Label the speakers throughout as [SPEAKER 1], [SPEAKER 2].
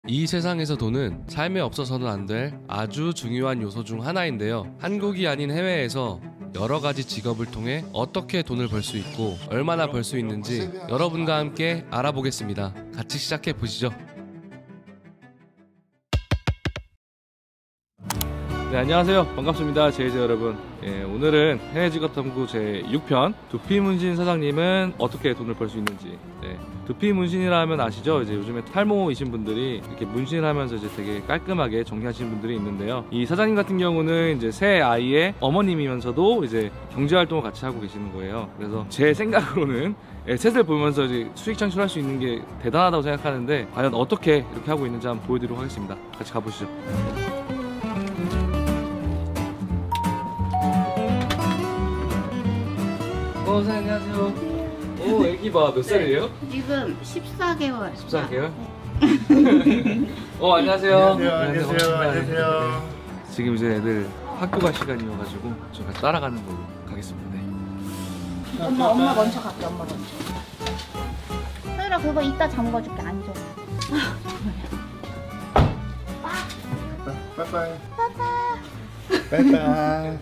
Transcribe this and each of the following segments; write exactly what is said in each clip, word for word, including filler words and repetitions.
[SPEAKER 1] 이 세상에서 돈은 삶에 없어서는 안 될 아주 중요한 요소 중 하나인데요. 한국이 아닌 해외에서 여러 가지 직업을 통해 어떻게 돈을 벌 수 있고 얼마나 벌 수 있는지 여러분과 함께 알아보겠습니다. 같이 시작해 보시죠.
[SPEAKER 2] 네, 안녕하세요. 반갑습니다. 제이제 여러분. 예, 오늘은 해외직업탐구 제육 편 두피문신 사장님은 어떻게 돈을 벌 수 있는지. 네, 두피문신이라 하면 아시죠? 이제 요즘에 탈모이신 분들이 이렇게 문신을 하면서 이제 되게 깔끔하게 정리하시는 분들이 있는데요. 이 사장님 같은 경우는 이제 새 아이의 어머님이면서도 이제 경제활동을 같이 하고 계시는 거예요. 그래서 제 생각으로는 예, 셋을 보면서 이제 수익 창출할 수 있는 게 대단하다고 생각하는데 과연 어떻게 이렇게 하고 있는지 한번 보여드리도록 하겠습니다. 같이 가보시죠. 어, 사장님 안녕하세요. 오, 애기 봐. 몇 살이에요?
[SPEAKER 3] 지금 십사 개월.
[SPEAKER 2] 십사 개월? 네. 어, 안녕하세요.
[SPEAKER 4] 안녕하세요. 안녕하세요. 안녕하세요.
[SPEAKER 2] 지금 이제 애들 학교 갈 시간이어가지고 제가 따라가는 걸로 가겠습니다. 네.
[SPEAKER 3] 엄마, 엄마 먼저 갈게, 엄마 먼저. 소율아, 그거 이따 잠궈줄게, 앉아.
[SPEAKER 4] 빠이빠이. 빠이빠이.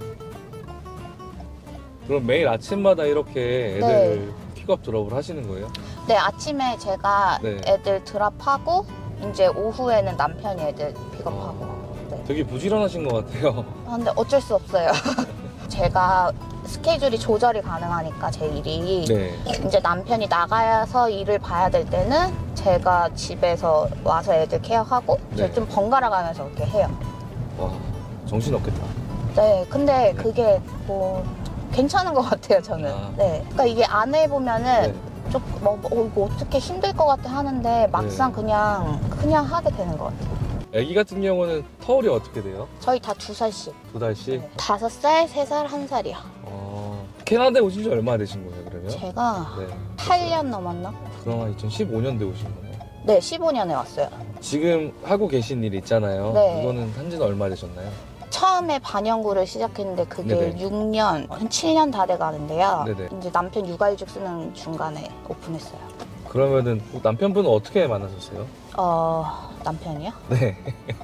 [SPEAKER 2] 그럼 매일 아침마다 이렇게 애들
[SPEAKER 3] 네.
[SPEAKER 2] 픽업 드롭을 하시는 거예요?
[SPEAKER 3] 네, 아침에 제가
[SPEAKER 2] 네.
[SPEAKER 3] 애들 드랍하고, 이제 오후에는 남편이 애들 픽업하고. 네.
[SPEAKER 2] 되게 부지런하신 것 같아요.
[SPEAKER 3] 아, 근데 어쩔 수 없어요. 제가 스케줄이 조절이 가능하니까 제 일이.
[SPEAKER 2] 네.
[SPEAKER 3] 이제 남편이 나가서 일을 봐야 될 때는 제가 집에서 와서 애들 케어하고, 이제
[SPEAKER 2] 네.
[SPEAKER 3] 좀 번갈아 가면서 이렇게 해요.
[SPEAKER 2] 와, 정신 없겠다.
[SPEAKER 3] 네, 근데 그게 뭐 괜찮은 것 같아요, 저는.
[SPEAKER 2] 아.
[SPEAKER 3] 네, 그러니까 이게 안 해보면은
[SPEAKER 2] 네.
[SPEAKER 3] 좀 뭐, 뭐 이거 어떻게 힘들 것 같아 하는데 막상
[SPEAKER 2] 네.
[SPEAKER 3] 그냥 그냥 하게 되는 것 같아요.
[SPEAKER 2] 애기 같은 경우는 터울이 어떻게 돼요?
[SPEAKER 3] 저희 다 두 살씩.
[SPEAKER 2] 두 달씩?
[SPEAKER 3] 네. 다섯 살, 세 살, 한 살이요.
[SPEAKER 2] 어... 캐나다에 오신 지 얼마나 되신 거예요, 그러면?
[SPEAKER 3] 제가
[SPEAKER 2] 네.
[SPEAKER 3] 팔 년 넘었나?
[SPEAKER 2] 그럼 한 이천십오 년도에 오신 거예요?
[SPEAKER 3] 네, 십오 년에 왔어요.
[SPEAKER 2] 지금 하고 계신 일 있잖아요.
[SPEAKER 3] 네.
[SPEAKER 2] 이거는 한지는 얼마 되셨나요?
[SPEAKER 3] 처음에 반영구를 시작했는데 그게
[SPEAKER 2] 네네.
[SPEAKER 3] 육 년, 한 칠 년 다 돼 가는데요.
[SPEAKER 2] 네네.
[SPEAKER 3] 이제 남편 육아휴직 쓰는 중간에 오픈했어요.
[SPEAKER 2] 그러면은 남편분은 어떻게 만나셨어요?
[SPEAKER 3] 어, 남편이요?
[SPEAKER 2] 네.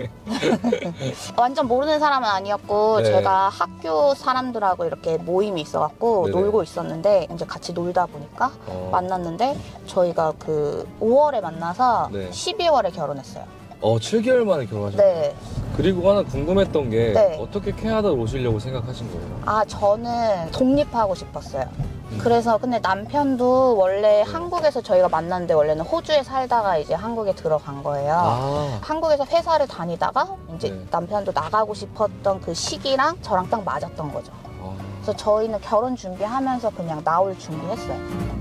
[SPEAKER 3] 완전 모르는 사람은 아니었고,
[SPEAKER 2] 네.
[SPEAKER 3] 제가 학교 사람들하고 이렇게 모임이 있어갖고
[SPEAKER 2] 네네.
[SPEAKER 3] 놀고 있었는데, 이제 같이 놀다 보니까
[SPEAKER 2] 어...
[SPEAKER 3] 만났는데, 저희가 그 오월에 만나서
[SPEAKER 2] 네.
[SPEAKER 3] 십이월에 결혼했어요.
[SPEAKER 2] 어, 칠 개월 만에 결혼하셨나요?
[SPEAKER 3] 네.
[SPEAKER 2] 그리고 하나 궁금했던 게
[SPEAKER 3] 네.
[SPEAKER 2] 어떻게 캐나다로 오시려고 생각하신 거예요?
[SPEAKER 3] 아, 저는 독립하고 싶었어요.
[SPEAKER 2] 음.
[SPEAKER 3] 그래서 근데 남편도 원래 한국에서 저희가 만났는데 원래는 호주에 살다가 이제 한국에 들어간 거예요.
[SPEAKER 2] 아,
[SPEAKER 3] 한국에서 회사를 다니다가 이제
[SPEAKER 2] 네.
[SPEAKER 3] 남편도 나가고 싶었던 그 시기랑 저랑 딱 맞았던 거죠.
[SPEAKER 2] 아.
[SPEAKER 3] 그래서 저희는 결혼 준비하면서 그냥 나올 준비했어요.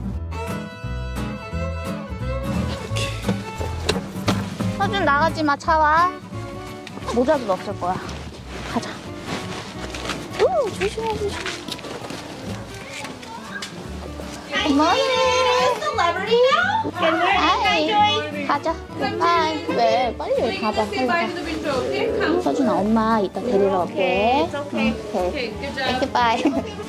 [SPEAKER 3] 서준 나가지 마, 차와. 모자도 없을 거야. 가자. 오, 조심해, 조심해. 엄마. 아이, 가자. 아, 왜? 빨리 가자. 빨리 가. 서준아, 엄마 이따 데리러 올게. 오케이. 오케이. 바이.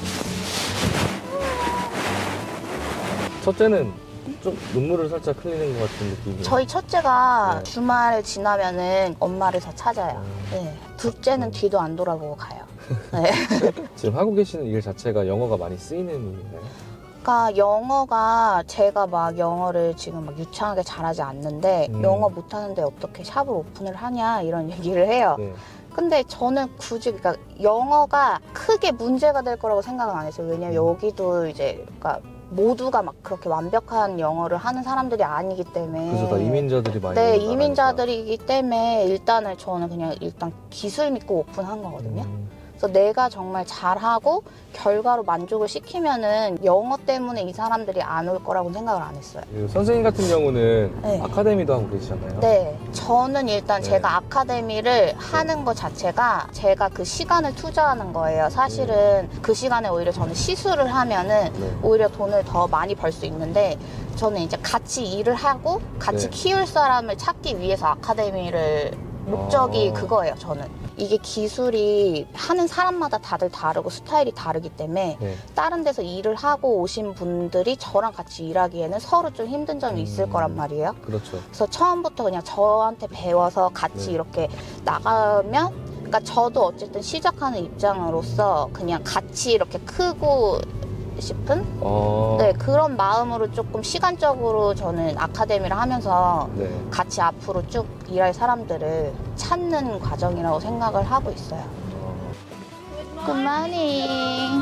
[SPEAKER 2] 첫째는 좀 눈물을 살짝 흘리는 것 같은 느낌이.
[SPEAKER 3] 저희 첫째가
[SPEAKER 2] 네.
[SPEAKER 3] 주말을 지나면은 엄마를 더 찾아요. 네. 둘째는 뒤도 안 돌아보고 가요. 네.
[SPEAKER 2] 지금 하고 계시는 일 자체가 영어가 많이 쓰이는 일인가요?
[SPEAKER 3] 그러니까 영어가 제가 막 영어를 지금 막 유창하게 잘하지 않는데
[SPEAKER 2] 음.
[SPEAKER 3] 영어 못하는데 어떻게 샵을 오픈을 하냐 이런 얘기를 해요.
[SPEAKER 2] 네.
[SPEAKER 3] 근데 저는 굳이 그러니까 영어가 크게 문제가 될 거라고 생각은 안 했어요. 왜냐면
[SPEAKER 2] 음.
[SPEAKER 3] 여기도 이제 그러니까 모두가 막 그렇게 완벽한 영어를 하는 사람들이 아니기 때문에.
[SPEAKER 2] 그래서 다 이민자들이 많이.
[SPEAKER 3] 네,
[SPEAKER 2] 있는
[SPEAKER 3] 이민자들이기 때문에 일단은 저는 그냥 일단 기술 믿고 오픈한 거거든요.
[SPEAKER 2] 음.
[SPEAKER 3] 그래서 내가 정말 잘하고 결과로 만족을 시키면은 영어 때문에 이 사람들이 안 올 거라고 생각을 안 했어요.
[SPEAKER 2] 그리고 선생님 같은 경우는
[SPEAKER 3] 네.
[SPEAKER 2] 아카데미도 하고 계시잖아요.
[SPEAKER 3] 네, 저는 일단
[SPEAKER 2] 네.
[SPEAKER 3] 제가 아카데미를 하는 것 자체가 제가 그 시간을 투자하는 거예요. 사실은 그 시간에 오히려 저는 시술을 하면은
[SPEAKER 2] 네.
[SPEAKER 3] 오히려 돈을 더 많이 벌 수 있는데 저는 이제 같이 일을 하고 같이
[SPEAKER 2] 네.
[SPEAKER 3] 키울 사람을 찾기 위해서 아카데미를 목적이
[SPEAKER 2] 어.
[SPEAKER 3] 그거예요, 저는. 이게 기술이 하는 사람마다 다들 다르고 스타일이 다르기 때문에
[SPEAKER 2] 네.
[SPEAKER 3] 다른 데서 일을 하고 오신 분들이 저랑 같이 일하기에는 서로 좀 힘든 점이 있을
[SPEAKER 2] 음.
[SPEAKER 3] 거란 말이에요.
[SPEAKER 2] 그렇죠.
[SPEAKER 3] 그래서 처음부터 그냥 저한테 배워서 같이
[SPEAKER 2] 네.
[SPEAKER 3] 이렇게 나가면, 그러니까 저도 어쨌든 시작하는 입장으로서 그냥 같이 이렇게 크고 싶은
[SPEAKER 2] 어.
[SPEAKER 3] 네, 그런 마음으로 조금 시간적으로 저는 아카데미를 하면서
[SPEAKER 2] 네.
[SPEAKER 3] 같이 앞으로 쭉 일할 사람들을 찾는 과정이라고 생각을 하고 있어요.
[SPEAKER 2] 어.
[SPEAKER 3] Good morning.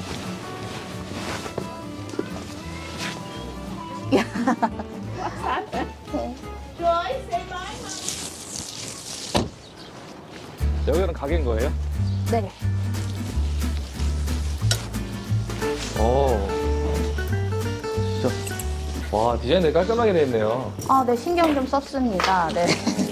[SPEAKER 2] 여기는 가게인 거예요?
[SPEAKER 3] 네.
[SPEAKER 2] 어. 진짜. 와, 디자인 되게 깔끔하게 돼 있네요.
[SPEAKER 3] 아, 네, 신경 좀 썼습니다. 네.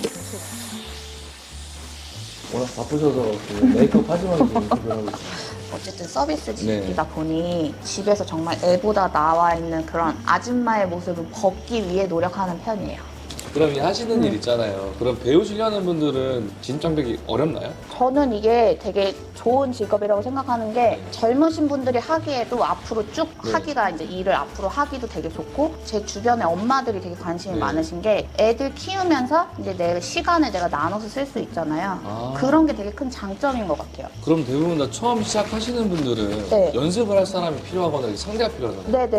[SPEAKER 2] 워낙 바쁘셔서 그 메이크업 하지만 지금 구별하고 있어요.
[SPEAKER 3] 어쨌든 서비스직이다
[SPEAKER 2] 네.
[SPEAKER 3] 보니 집에서 정말 애보다 나와 있는 그런 아줌마의 모습을 벗기 위해 노력하는 편이에요.
[SPEAKER 1] 그럼 이 하시는 일 있잖아요. 그럼 배우시려는 분들은 진입장벽이 어렵나요?
[SPEAKER 3] 저는 이게 되게 좋은 직업이라고 생각하는 게 젊으신 분들이 하기에도 앞으로 쭉
[SPEAKER 1] 네.
[SPEAKER 3] 하기가 이제 일을 앞으로 하기도 되게 좋고, 제 주변에 엄마들이 되게 관심이
[SPEAKER 1] 네.
[SPEAKER 3] 많으신 게 애들 키우면서 이제 내 시간을 내가 나눠서 쓸 수 있잖아요.
[SPEAKER 1] 아.
[SPEAKER 3] 그런 게 되게 큰 장점인 것 같아요.
[SPEAKER 1] 그럼 대부분 다 처음 시작하시는 분들은
[SPEAKER 3] 네.
[SPEAKER 1] 연습을 할 사람이 필요하거나 상대가 필요하잖아요.
[SPEAKER 3] 네네,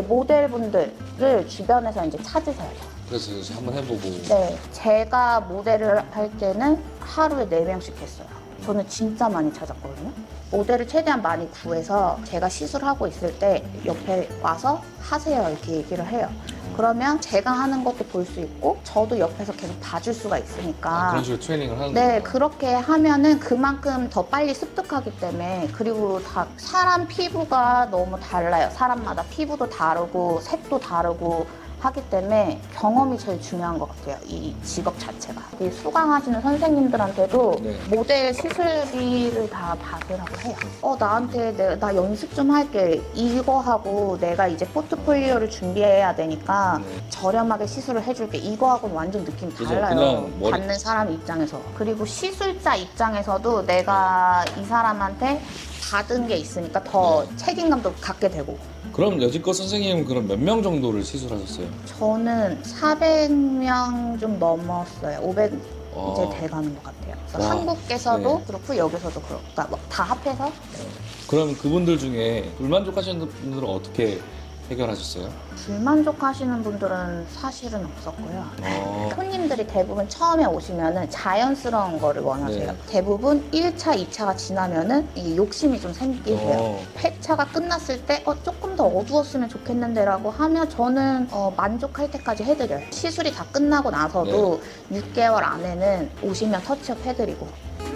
[SPEAKER 3] 모델분들을 주변에서 이제 찾으세요.
[SPEAKER 1] 그래서 이제 한번 해보고.
[SPEAKER 3] 네, 제가 모델을 할 때는 하루에 네 명씩 했어요. 저는 진짜 많이 찾았거든요. 모델을 최대한 많이 구해서 제가 시술하고 있을 때 옆에 와서 하세요 이렇게 얘기를 해요. 그러면 제가 하는 것도 볼 수 있고 저도 옆에서 계속 봐줄 수가 있으니까.
[SPEAKER 1] 아, 그런 식으로 트레이닝을 하는
[SPEAKER 3] 네,
[SPEAKER 1] 거예요.
[SPEAKER 3] 그렇게 하면은 그만큼 더 빨리 습득하기 때문에. 그리고 다 사람 피부가 너무 달라요. 사람마다 피부도 다르고 색도 다르고 하기 때문에 경험이 제일 중요한 것 같아요. 이 직업 자체가. 이 수강하시는 선생님들한테도
[SPEAKER 1] 네.
[SPEAKER 3] 모델 시술비를 다 받으라고 해요. 어, 나한테 내, 나 연습 좀 할게. 이거 하고 내가 이제 포트폴리오를 준비해야 되니까
[SPEAKER 1] 네.
[SPEAKER 3] 저렴하게 시술을 해줄게. 이거하고는 완전 느낌이
[SPEAKER 1] 그죠?
[SPEAKER 3] 달라요.
[SPEAKER 1] 그냥 머리-
[SPEAKER 3] 받는 사람 입장에서. 그리고 시술자 입장에서도 내가 이 사람한테 받은 게 있으니까 더
[SPEAKER 1] 네.
[SPEAKER 3] 책임감도 갖게 되고.
[SPEAKER 1] 그럼 여지껏 선생님은 그럼 몇 명 정도를 시술하셨어요?
[SPEAKER 3] 저는 사백 명 좀 넘었어요. 오백
[SPEAKER 1] 와.
[SPEAKER 3] 이제 돼가는 것 같아요. 그래서
[SPEAKER 1] 와.
[SPEAKER 3] 한국에서도
[SPEAKER 1] 네.
[SPEAKER 3] 그렇고 여기서도 그렇고, 그러니까 뭐다 합해서.
[SPEAKER 1] 그럼 그분들 중에 불만족하시는 분들은 어떻게 해결하셨어요?
[SPEAKER 3] 불만족하시는 분들은 사실은 없었고요.
[SPEAKER 1] 어.
[SPEAKER 3] 손님들이 대부분 처음에 오시면은 자연스러운 거를 원하세요.
[SPEAKER 1] 네.
[SPEAKER 3] 대부분 일 차, 이 차가 지나면은 이 욕심이 좀 생기게 해요.
[SPEAKER 1] 어.
[SPEAKER 3] 회차가 끝났을 때 어, 조금 더 어두웠으면 좋겠는데 라고 하면 저는 어, 만족할 때까지 해드려요. 시술이 다 끝나고 나서도
[SPEAKER 1] 네.
[SPEAKER 3] 육 개월 안에는 오시면 터치업 해드리고.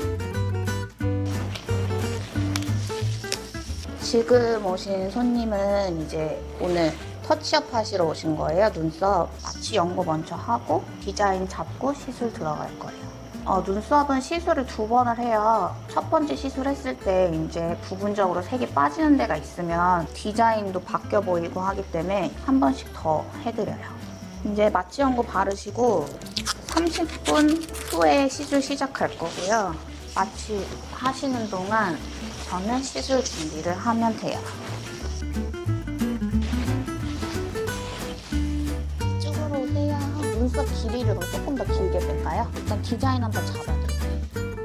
[SPEAKER 3] 지금 오신 손님은 이제 오늘 터치업 하시러 오신 거예요. 눈썹 마취 연고 먼저 하고 디자인 잡고 시술 들어갈 거예요. 어, 눈썹은 시술을 두 번을 해요. 첫 번째 시술했을 때 이제 부분적으로 색이 빠지는 데가 있으면 디자인도 바뀌어 보이고 하기 때문에 한 번씩 더 해드려요. 이제 마취 연고 바르시고 삼십 분 후에 시술 시작할 거고요. 마취 하시는 동안 저는 시술 준비를 하면 돼요. 이쪽으로 오세요. 눈썹 길이를 그럼 조금 더 길게 뺄까요? 일단 디자인 한번 잡아드릴게요.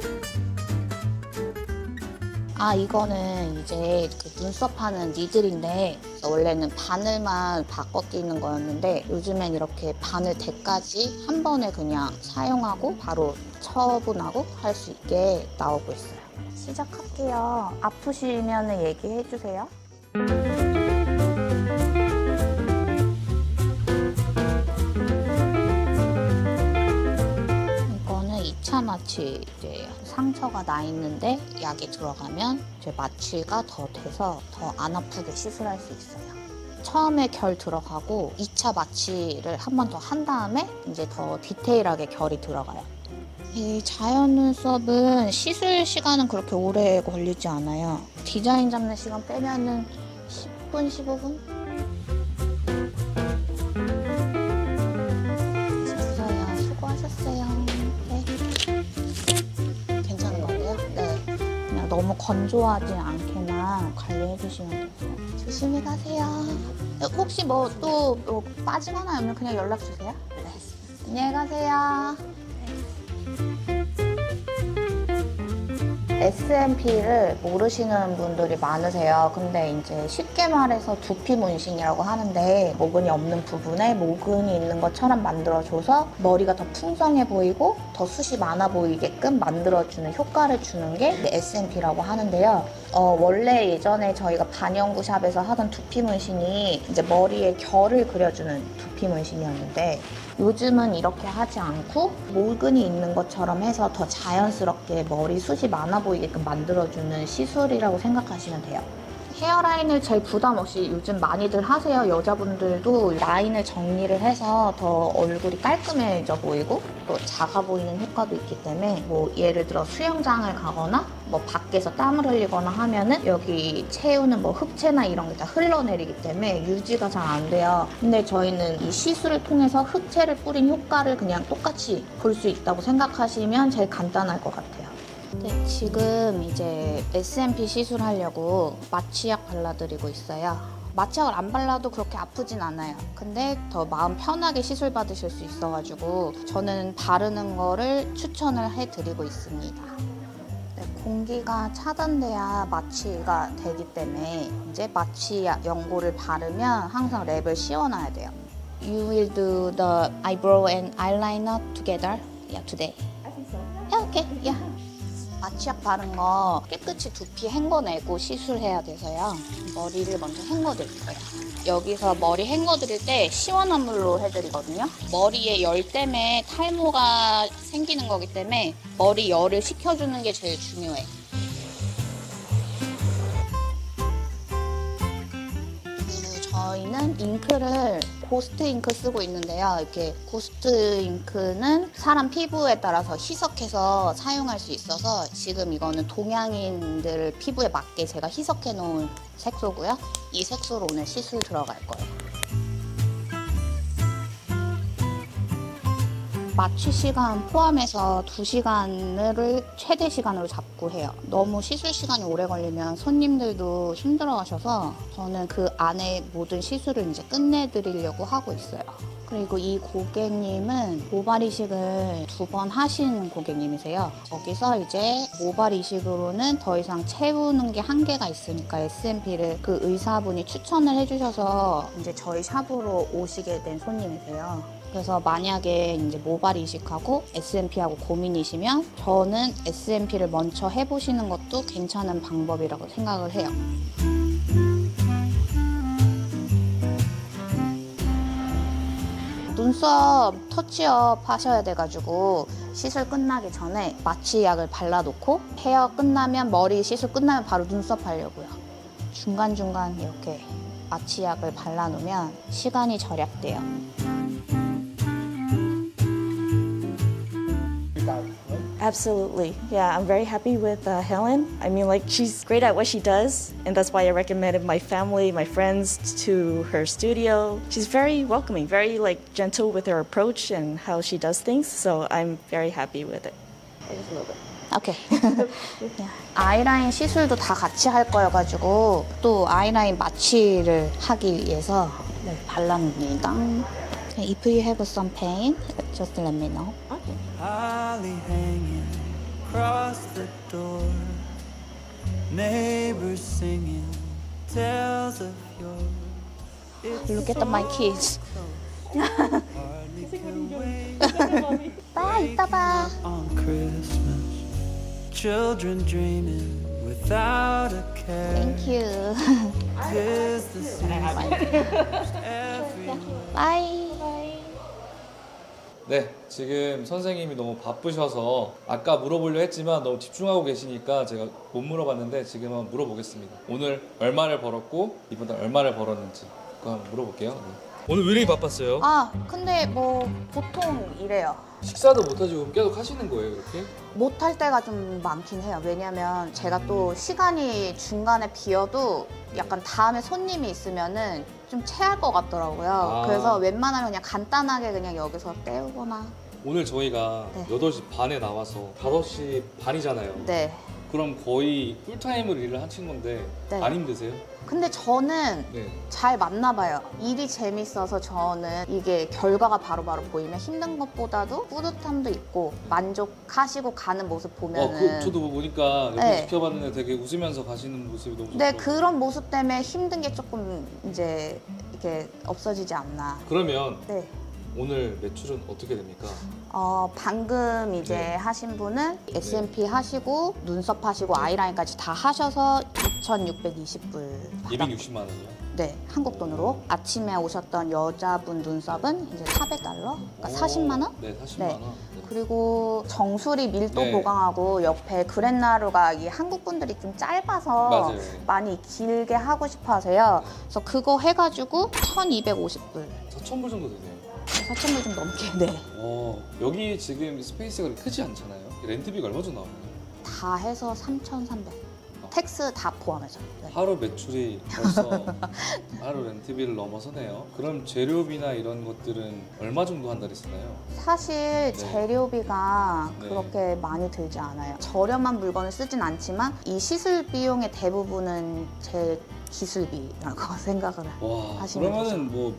[SPEAKER 3] 아, 이거는 이제 그 눈썹 하는 니들인데 원래는 바늘만 바꿔 끼는 거였는데 요즘엔 이렇게 바늘 대까지 한 번에 그냥 사용하고 바로 처분하고 할 수 있게 나오고 있어요. 시작할게요. 아프시면 얘기해 주세요. 이거는 이 차 마취제예요. 상처가 나 있는데 약이 들어가면 이제 마취가 더 돼서 더 안 아프게 시술할 수 있어요. 처음에 결 들어가고 이 차 마취를 한 번 더 한 다음에 이제 더 디테일하게 결이 들어가요. 이 자연 눈썹은 시술 시간은 그렇게 오래 걸리지 않아요. 디자인 잡는 시간 빼면은 십 분, 십오 분? 됐어요. 수고하셨어요. 네. 너무 건조하지 않게만 관리해 주시면 되세요. 조심히 가세요. 혹시 뭐 또 뭐 빠지거나 하면 그냥 연락 주세요. 네. 안녕히 가세요. 에스엠피를 모르시는 분들이 많으세요. 근데 이제 쉽게 말해서 두피 문신이라고 하는데 모근이 없는 부분에 모근이 있는 것처럼 만들어줘서 머리가 더 풍성해 보이고 더 숱이 많아 보이게끔 만들어주는 효과를 주는 게 에스엠피라고 하는데요. 어, 원래 예전에 저희가 반영구샵에서 하던 두피 문신이 이제 머리에 결을 그려주는 두피 문신이었는데 요즘은 이렇게 하지 않고 모근이 있는 것처럼 해서 더 자연스럽게 머리 숱이 많아 보이게끔 만들어주는 시술이라고 생각하시면 돼요. 헤어라인을 제일 부담 없이 요즘 많이들 하세요. 여자분들도 라인을 정리를 해서 더 얼굴이 깔끔해져 보이고 또 작아 보이는 효과도 있기 때문에 뭐 예를 들어 수영장을 가거나 뭐 밖에서 땀을 흘리거나 하면은 여기 채우는 뭐 흑채나 이런 게 다 흘러내리기 때문에 유지가 잘 안 돼요. 근데 저희는 이 시술을 통해서 흑채를 뿌린 효과를 그냥 똑같이 볼 수 있다고 생각하시면 제일 간단할 것 같아요. 네, 지금 이제 에스엠피 시술하려고 마취약 발라드리고 있어요. 마취약을 안 발라도 그렇게 아프진 않아요. 근데 더 마음 편하게 시술 받으실 수 있어가지고 저는 바르는 거를 추천을 해드리고 있습니다. 네, 공기가 차단돼야 마취가 되기 때문에 이제 마취약 연고를 바르면 항상 랩을 씌워놔야 돼요. You will do the eyebrow and eyeliner together? Yeah, today. I think so. Yeah, okay. Yeah. 마취약 바른 거 깨끗이 두피 헹궈내고 시술해야 돼서요. 머리를 먼저 헹궈드릴 거예요. 여기서 머리 헹궈드릴 때 시원한 물로 해드리거든요. 머리에 열 때문에 탈모가 생기는 거기 때문에 머리 열을 식혀주는 게 제일 중요해요. 그리고 저희는 잉크를 고스트 잉크 쓰고 있는데요. 이렇게 고스트 잉크는 사람 피부에 따라서 희석해서 사용할 수 있어서 지금 이거는 동양인들 피부에 맞게 제가 희석해 놓은 색소고요. 이 색소로 오늘 시술 들어갈 거예요. 마취 시간 포함해서 두 시간을 최대 시간으로 잡고 해요. 너무 시술 시간이 오래 걸리면 손님들도 힘들어 하셔서 저는 그 안에 모든 시술을 이제 끝내드리려고 하고 있어요. 그리고 이 고객님은 모발 이식을 두 번 하신 고객님이세요. 거기서 이제 모발 이식으로는 더 이상 채우는 게 한계가 있으니까 에스엠피를 그 의사분이 추천을 해주셔서 이제 저희 샵으로 오시게 된 손님이세요. 그래서 만약에 이제 모발 이식하고 에스엠피하고 고민이시면 저는 에스엠피를 먼저 해보시는 것도 괜찮은 방법이라고 생각을 해요. 눈썹 터치업 하셔야 돼가지고 시술 끝나기 전에 마취약을 발라놓고 헤어 끝나면 머리 시술 끝나면 바로 눈썹 하려고요. 중간중간 이렇게 마취약을 발라놓으면 시간이 절약돼요.
[SPEAKER 5] Absolutely. Yeah, I'm very happy with uh, Helen. I mean, like, she's great at what she does, and that's why I recommended my family, my friends to her studio. She's very welcoming, very, like, gentle with her approach and how she does things, so I'm very happy with it. I just love it.
[SPEAKER 3] 오케이. 아이라인 시술도 다 같이 할 거여가지고 또 아이라인 마취를 하기 위해서 네, 발라놓습니다. If you have some pain, just let me know.
[SPEAKER 6] Holly hanging across the door, neighbors singing tales of yore.
[SPEAKER 3] Look at my kids. Bye, 이따 봐.
[SPEAKER 6] On Christmas, children dreaming without a care.
[SPEAKER 3] Thank you.
[SPEAKER 6] Tis the season everywhere.
[SPEAKER 3] Bye.
[SPEAKER 2] 네, 지금 선생님이 너무 바쁘셔서 아까 물어보려 했지만 너무 집중하고 계시니까 제가 못 물어봤는데 지금 한번 물어보겠습니다. 오늘 얼마를 벌었고 이번 달 얼마를 벌었는지 그거 한번 물어볼게요. 네. 오늘 왜 이렇게 바빴어요?
[SPEAKER 3] 아, 근데 뭐 보통 이래요.
[SPEAKER 2] 식사도 못하시고 계속 하시는 거예요, 이렇게?
[SPEAKER 3] 못할 때가 좀 많긴 해요. 왜냐면 제가 또 시간이 중간에 비어도 약간 다음에 손님이 있으면은 좀 체할 것 같더라고요.
[SPEAKER 2] 아.
[SPEAKER 3] 그래서 웬만하면 그냥 간단하게 그냥 여기서 때우거나.
[SPEAKER 2] 오늘 저희가
[SPEAKER 3] 네.
[SPEAKER 2] 여덟 시 반에 나와서 다섯 시 반이잖아요.
[SPEAKER 3] 네.
[SPEAKER 2] 그럼 거의 풀타임으로 일을 하신 건데
[SPEAKER 3] 네.
[SPEAKER 2] 안 힘드세요?
[SPEAKER 3] 근데 저는
[SPEAKER 2] 네.
[SPEAKER 3] 잘 맞나 봐요. 일이 재밌어서 저는 이게 결과가 바로바로 보이면 힘든 것보다도 뿌듯함도 있고 만족하시고 가는 모습
[SPEAKER 2] 어,
[SPEAKER 3] 보면은
[SPEAKER 2] 그, 저도 보니까 여기
[SPEAKER 3] 네.
[SPEAKER 2] 지켜봤는데 되게 웃으면서 가시는 모습이 너무
[SPEAKER 3] 네,
[SPEAKER 2] 좋더라고요.
[SPEAKER 3] 그런 모습 때문에 힘든 게 조금 이제 이렇게 없어지지 않나.
[SPEAKER 2] 그러면
[SPEAKER 3] 네.
[SPEAKER 2] 오늘 매출은 어떻게 됩니까?
[SPEAKER 3] 어, 방금 이제
[SPEAKER 2] 네.
[SPEAKER 3] 하신 분은 에스 엠 피 하시고 눈썹 하시고 아이라인까지 다 하셔서 이천육백이십 불.
[SPEAKER 2] 이백육십만 원이요?
[SPEAKER 3] 네, 한국 돈으로. 아침에 오셨던 여자분 눈썹은 이제 사백 달러? 그러니까
[SPEAKER 2] 오,
[SPEAKER 3] 사십만 원?
[SPEAKER 2] 네, 사십만
[SPEAKER 3] 네.
[SPEAKER 2] 원. 네.
[SPEAKER 3] 그리고 정수리 밀도
[SPEAKER 2] 네.
[SPEAKER 3] 보강하고 옆에 그랜나루가 이 한국 분들이 좀 짧아서
[SPEAKER 2] 맞아요.
[SPEAKER 3] 많이 길게 하고 싶어 하세요. 그래서 그거 해가지고 천이백오십 불.
[SPEAKER 2] 사천 불 정도 되네요.
[SPEAKER 3] 사천 불 좀 넘게, 네.
[SPEAKER 2] 어, 여기 지금 스페이스가 그렇게 크지 않잖아요. 렌트비가 얼마 정도 나오나요?
[SPEAKER 3] 다 해서 삼천삼백.
[SPEAKER 2] 어.
[SPEAKER 3] 텍스 다 포함해서. 네.
[SPEAKER 2] 하루 매출이 벌써 하루 렌트비를 넘어서네요. 그럼 재료비나 이런 것들은 얼마 정도 한 달에 쓰나요?
[SPEAKER 3] 사실 재료비가
[SPEAKER 2] 네.
[SPEAKER 3] 그렇게 많이 들지 않아요. 저렴한 물건을 쓰진 않지만 이 시술 비용의 대부분은 제 기술비라고 생각을
[SPEAKER 2] 와,
[SPEAKER 3] 하시면
[SPEAKER 2] 그러면은 뭐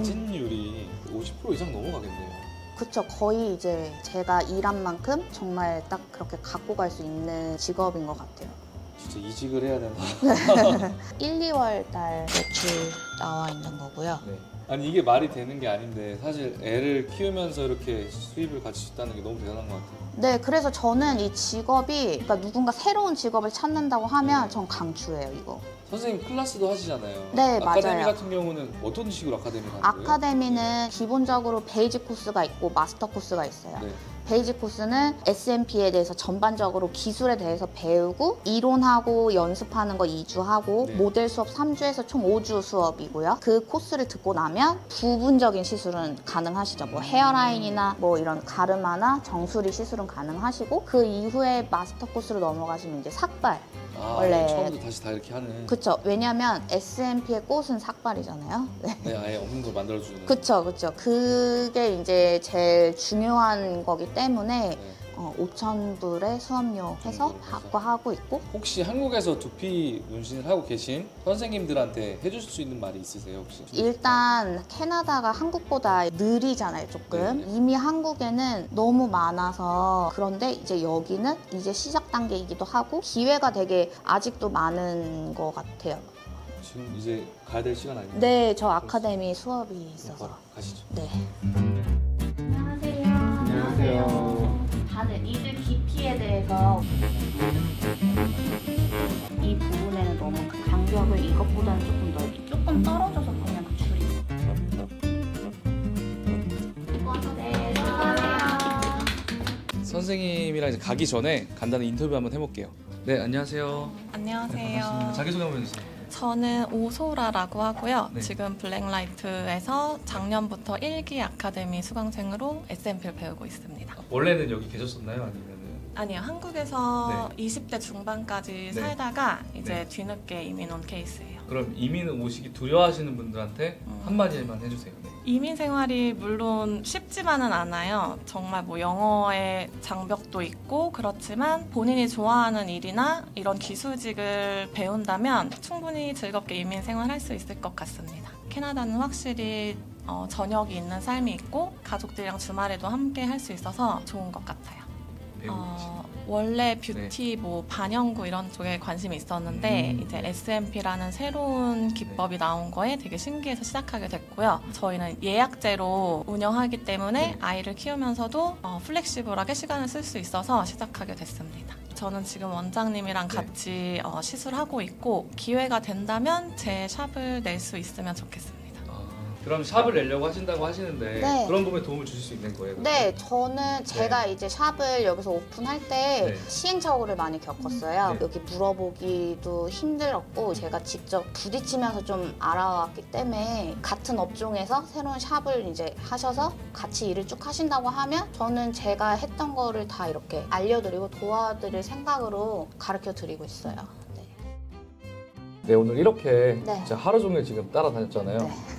[SPEAKER 2] 마진율이 오십 퍼센트 이상 넘어가겠네요.
[SPEAKER 3] 그쵸. 거의 이제 제가 일한 만큼 정말 딱 그렇게 갖고 갈 수 있는 직업인 것 같아요.
[SPEAKER 2] 진짜 이직을 해야 되나?
[SPEAKER 3] 일, 이월 달 매출 나와 있는 거고요.
[SPEAKER 2] 네. 아니 이게 말이 되는 게 아닌데 사실 애를 키우면서 이렇게 수입을 가질 수 있다는 게 너무 대단한 것 같아요.
[SPEAKER 3] 네, 그래서 저는 이 직업이 그러니까 누군가 새로운 직업을 찾는다고 하면 전 강추해요, 이거.
[SPEAKER 2] 선생님 클래스도 하시잖아요.
[SPEAKER 3] 네,
[SPEAKER 2] 아카데미
[SPEAKER 3] 맞아요.
[SPEAKER 2] 같은 경우는 어떤 식으로 아카데미를 하는 거예요?
[SPEAKER 3] 아카데미는 기본적으로 베이직 코스가 있고 마스터 코스가 있어요.
[SPEAKER 2] 네.
[SPEAKER 3] 베이직 코스는 에스 엠 피에 대해서 전반적으로 기술에 대해서 배우고 이론하고 연습하는 거 이 주 하고
[SPEAKER 2] 네.
[SPEAKER 3] 모델 수업 삼 주에서 총 오 주 수업이고요. 그 코스를 듣고 나면 부분적인 시술은 가능하시죠. 뭐 헤어라인이나 뭐 이런 가르마나 정수리 시술은 가능하시고 그 이후에 마스터 코스로 넘어가시면 이제 삭발.
[SPEAKER 2] 아,
[SPEAKER 3] 원래-
[SPEAKER 2] 처음부터 다시 다 이렇게 하는.
[SPEAKER 3] 그쵸. 왜냐면 에스 엠 피의 꽃은 삭발이잖아요. 네.
[SPEAKER 2] 네, 아예 없는 걸 만들어주는.
[SPEAKER 3] 그쵸, 그쵸. 그게 이제 제일 중요한 거기 때문에
[SPEAKER 2] 네.
[SPEAKER 3] 어, 오천 불에 수업료 해서
[SPEAKER 2] 음,
[SPEAKER 3] 받고 하고 있고.
[SPEAKER 2] 혹시 한국에서 두피 문신을 하고 계신 선생님들한테 해주실 수 있는 말이 있으세요 혹시?
[SPEAKER 3] 일단 캐나다가 한국보다 느리잖아요, 조금.
[SPEAKER 2] 네.
[SPEAKER 3] 이미 한국에는 너무 많아서. 그런데 이제 여기는 이제 시작 단계이기도 하고 기회가 되게 아직도 많은 것 같아요.
[SPEAKER 2] 지금 이제 가야 될 시간 아닌가요?
[SPEAKER 3] 네, 저 아카데미 수업이
[SPEAKER 2] 바로
[SPEAKER 3] 있어서.
[SPEAKER 2] 가시죠.
[SPEAKER 3] 네.
[SPEAKER 2] 안녕하세요.
[SPEAKER 3] 다들 이들 깊이에 대해서 이 부분에는 너무 그 간격을 이것보다는 조금 넓게 조금 떨어져서 그냥 그 줄이 네, 수고하세요.
[SPEAKER 2] 선생님이랑 이제 가기 전에 간단히 인터뷰 한번 해볼게요. 네, 안녕하세요.
[SPEAKER 7] 안녕하세요.
[SPEAKER 2] 자기소개 한번 해주세요.
[SPEAKER 7] 저는 오소라라고 하고요.
[SPEAKER 2] 네.
[SPEAKER 7] 지금 블랙라이트에서 작년부터 일 기 아카데미 수강생으로 에스 엠 피를 배우고 있습니다.
[SPEAKER 2] 원래는 여기 계셨었나요? 아니면은?
[SPEAKER 7] 아니요, 한국에서 이십 대 중반까지
[SPEAKER 2] 네.
[SPEAKER 7] 살다가 이제
[SPEAKER 2] 네.
[SPEAKER 7] 뒤늦게 이민 온 케이스예요.
[SPEAKER 2] 그럼 이민 오시기 두려워하시는 분들한테
[SPEAKER 7] 음.
[SPEAKER 2] 한마디만 해주세요. 네.
[SPEAKER 7] 이민 생활이 물론 쉽지만은 않아요. 정말 뭐 영어의 장벽도 있고 그렇지만 본인이 좋아하는 일이나 이런 기술직을 배운다면 충분히 즐겁게 이민 생활할 수 있을 것 같습니다. 캐나다는 확실히 어, 저녁이 있는 삶이 있고 가족들이랑 주말에도 함께 할 수 있어서 좋은 것 같아요.
[SPEAKER 2] 배우고
[SPEAKER 7] 어, 원래 뷰티, 뭐 반영구 이런 쪽에 관심이 있었는데
[SPEAKER 2] 음,
[SPEAKER 7] 이제
[SPEAKER 2] 네.
[SPEAKER 7] 에스 엠 피라는 새로운 기법이 나온 거에 되게 신기해서 시작하게 됐고요. 저희는 예약제로 운영하기 때문에
[SPEAKER 2] 네.
[SPEAKER 7] 아이를 키우면서도 어, 플렉시블하게 시간을 쓸 수 있어서 시작하게 됐습니다. 저는 지금 원장님이랑
[SPEAKER 2] 네.
[SPEAKER 7] 같이 어, 시술하고 있고 기회가 된다면 제 샵을 낼 수 있으면 좋겠습니다.
[SPEAKER 2] 그럼 샵을 내려고 하신다고 하시는데
[SPEAKER 3] 네.
[SPEAKER 2] 그런 부분에 도움을 주실 수 있는 거예요? 그러면?
[SPEAKER 3] 네, 저는 제가 이제 샵을 여기서 오픈할 때
[SPEAKER 2] 네.
[SPEAKER 3] 시행착오를 많이 겪었어요.
[SPEAKER 2] 네.
[SPEAKER 3] 여기 물어보기도 힘들었고 제가 직접 부딪히면서 좀 알아왔기 때문에 같은 업종에서 새로운 샵을 이제 하셔서 같이 일을 쭉 하신다고 하면 저는 제가 했던 거를 다 이렇게 알려드리고 도와드릴 생각으로 가르쳐 드리고 있어요. 네.
[SPEAKER 2] 네, 오늘 이렇게
[SPEAKER 3] 네.
[SPEAKER 2] 진짜 하루 종일 지금 따라다녔잖아요.
[SPEAKER 3] 네.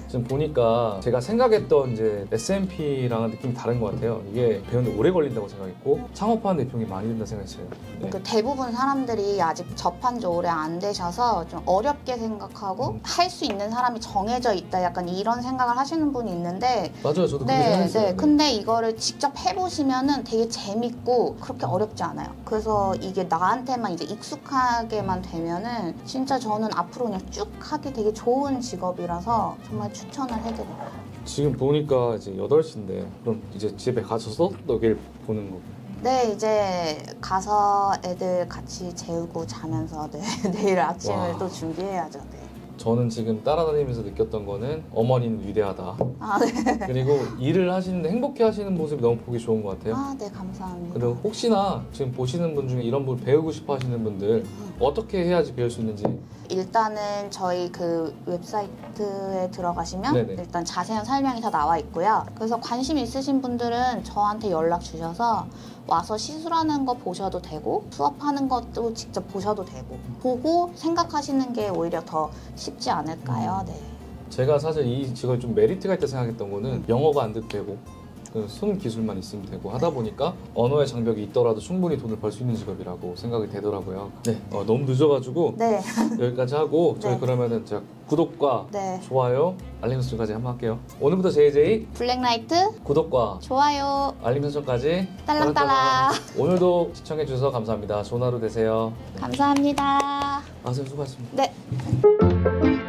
[SPEAKER 2] 지금 보니까 제가 생각했던 이제 에스엠피랑은 느낌이 다른 것 같아요. 이게 배우는데 오래 걸린다고 생각했고 창업하는 데 비용이 많이 든다 생각했어요. 네.
[SPEAKER 3] 그 대부분 사람들이 아직 접한 지 오래 안 되셔서 좀 어렵게 생각하고
[SPEAKER 2] 음.
[SPEAKER 3] 할 수 있는 사람이 정해져 있다 약간 이런 생각을 하시는 분이 있는데
[SPEAKER 2] 맞아요. 저도 그렇게
[SPEAKER 3] 네,
[SPEAKER 2] 생각했어요.
[SPEAKER 3] 네. 근데 이거를 직접 해보시면은 되게 재밌고 그렇게 어렵지 않아요. 그래서 이게 나한테만 이제 익숙하게만 되면은 진짜 저는 앞으로 그냥 쭉 하기 되게 좋은 직업이라서 정말 추천을 해드려요.
[SPEAKER 2] 지금 보니까 이제 여덟 시인데 그럼 이제 집에 가셔서 여기를 보는 거고.
[SPEAKER 3] 네, 이제 가서 애들 같이 재우고 자면서 네, 내일 아침을
[SPEAKER 2] 와.
[SPEAKER 3] 또 준비해야죠. 네.
[SPEAKER 2] 저는 지금 따라다니면서 느꼈던 거는 어머니는 위대하다.
[SPEAKER 3] 아, 네.
[SPEAKER 2] 그리고 일을 하시는데 행복해 하시는 모습이 너무 보기 좋은 것 같아요.
[SPEAKER 3] 아, 네, 감사합니다.
[SPEAKER 2] 근데 혹시나 지금 보시는 분 중에 이런 분 배우고 싶어 하시는 분들 어떻게 해야지 배울 수 있는지.
[SPEAKER 3] 일단은 저희 그 웹사이트에 들어가시면
[SPEAKER 2] 네네.
[SPEAKER 3] 일단 자세한 설명이 다 나와 있고요. 그래서 관심 있으신 분들은 저한테 연락 주셔서 와서 시술하는 거 보셔도 되고 수업하는 것도 직접 보셔도 되고 보고 생각하시는 게 오히려 더 쉽지 않을까요? 네.
[SPEAKER 2] 제가 사실 이 직업이 좀 메리트가 있다 생각했던 거는 영어가 안 돼도 되고 그 손 기술만 있으면 되고 하다 보니까 언어의 장벽이 있더라도 충분히 돈을 벌 수 있는 직업이라고 생각이 되더라고요. 네, 어, 너무 늦어가지고
[SPEAKER 3] 네.
[SPEAKER 2] 여기까지 하고 저희
[SPEAKER 3] 네.
[SPEAKER 2] 그러면은 제가 구독과
[SPEAKER 3] 네.
[SPEAKER 2] 좋아요, 알림 설정까지 한번 할게요. 오늘부터 제이제이
[SPEAKER 3] 블랙라이트
[SPEAKER 2] 구독과
[SPEAKER 3] 좋아요.
[SPEAKER 2] 알림 설정까지
[SPEAKER 3] 딸랑딸랑.
[SPEAKER 2] 오늘도 시청해 주셔서 감사합니다. 좋은 하루 되세요.
[SPEAKER 3] 감사합니다.
[SPEAKER 2] 아, 선생님 수고하셨습니다.
[SPEAKER 3] 네.